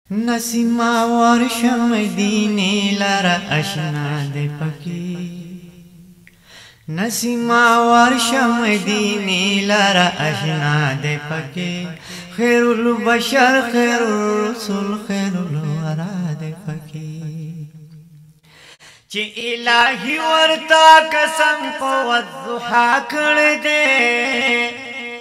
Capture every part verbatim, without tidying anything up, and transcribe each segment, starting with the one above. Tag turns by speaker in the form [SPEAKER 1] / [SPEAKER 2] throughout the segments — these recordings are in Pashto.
[SPEAKER 1] نسیما ورشه مدینه لاره اشنا دې پکې نسیما ورشه مدینه لاره اشنا دې پکې خیر البشر خیر الرسول خیر الورا دې پکې چې الہی ورتا قسم په وضحا کړ دې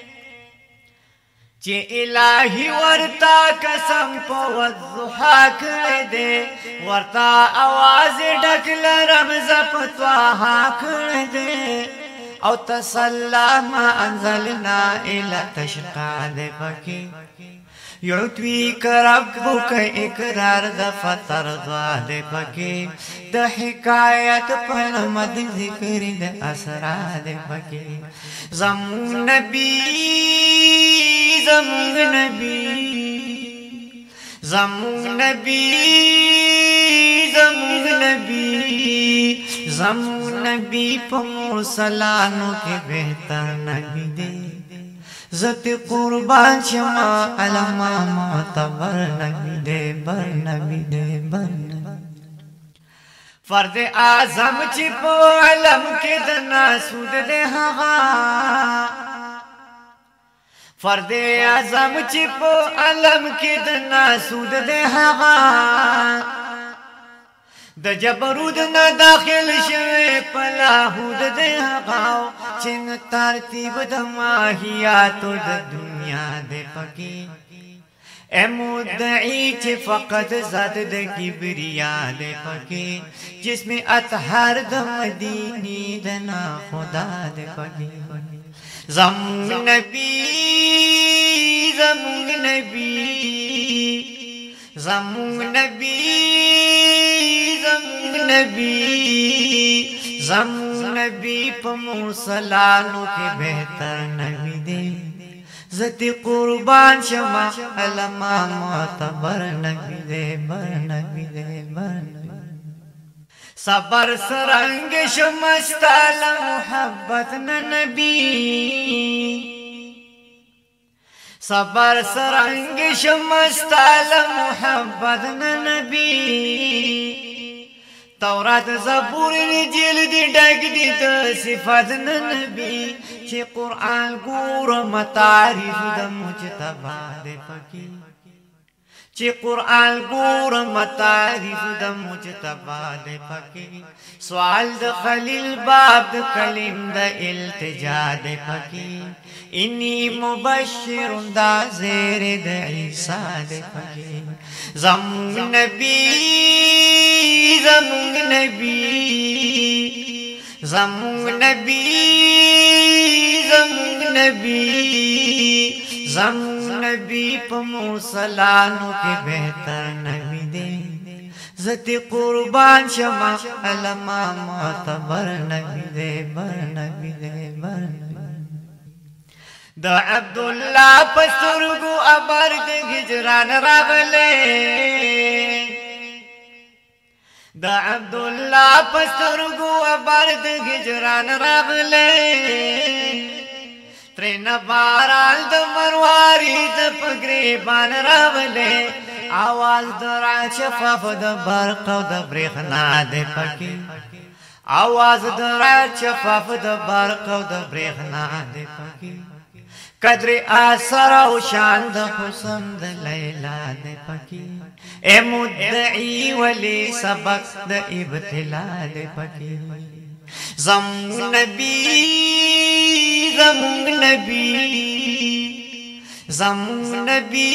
[SPEAKER 1] چې الہی ورتا قسم په وضحا کړ دې ورتا आवाज ډک لرم زپتوا کړ دې او تسلم انزلنا الى تشقا دې پکې یعطوی کربک اقرار د فتر ضا دې پکې د حکایت په مد ذکر د اسرار دې پکې زمون نبی زمون نبی زمون نبی زمون نبی زمون نبی په مرسلانو کې بهتر نبی دی زت قربان شما علما معتبر نبی دے بر نبی دے بر فرد اعظم چې په علم کې د ناسود دے هغه فرد اعظم چې په علم کې د ناسود دے هغه د جبرود نه داخل شوه پلاهود دې هغه چې نه ترتیب د ماهیاتو د دنیا دې پکې اے مدعی چې فقط ذات د کبریا دې پکې جس میں اطهار د مدینی د نا خدا دې پکې زمون نبی زمون نبی زمون نبی نبی زمون نبی په مرسلانو کې بهتر نبی دی زتی قربان شما علما معتبر نبی دی بر نبی دی بر صبر سرنگ شمستال محبت نبی صبر سرنگ شمستال محبت نبی تورات زبور انجیل دی ډک دی د صفات نبی چې قرآن ګور متعارف د مجتبی دې پکې چې قرآن ګور متعارف د مجتبی دې پکې سوال د خلیل باب د کلیم د التجا دې پکې انی مبشر دا زیر د عیسی دې پکې زمون نبی زمون نبی زمون نبی زمون نبی زمون نبی په مرسلانو کې بهتر نبی دی زتی قربان شما علما معتبر نبی دی بر نبی دی بر دا عبدالله پسترگو ابر د هجران راغله دا عبدالله پسترگو ابر د هجران راغله ترنا بارال د مرواری د پګریبان راغله आवाज درا شفاف د برق او د برېښنا د پکې आवाज درا شفاف د برق او د برېښنا د پکې قدر اثر او شان د حسن د لیلا د پکې اے مدعی ولی سبق د ابتلا د پکې زمون نبی زمون نبی زمون نبی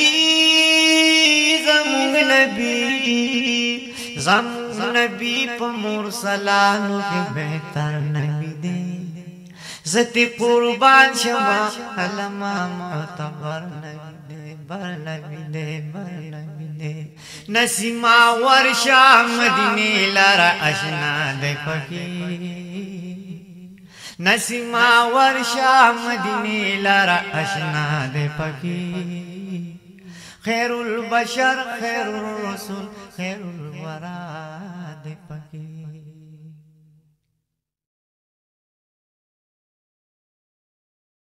[SPEAKER 1] زمون نبی زمون نبی په مرسلانو کې بهتر نبی دی زتی قربان شما علما معتبر نبی دی بر نبی دی بر نبی دی نسیما ورشا مدینه لاره اشنا دی پکې نسیما ورشا مدینه لاره اشنا دی پکې خیر البشر خیر الرسول خیر الورا